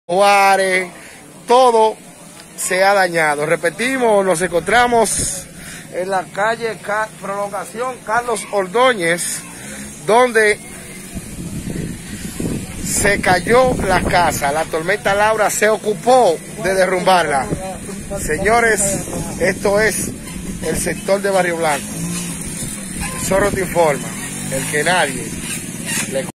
Juárez, todo se ha dañado. Repetimos, nos encontramos en la calle Prolongación Carlos Ordóñez, donde se cayó la casa. La tormenta Laura se ocupó de derrumbarla. Señores, esto es el sector de Barrio Blanco. El Zorro te informa, el que nadie.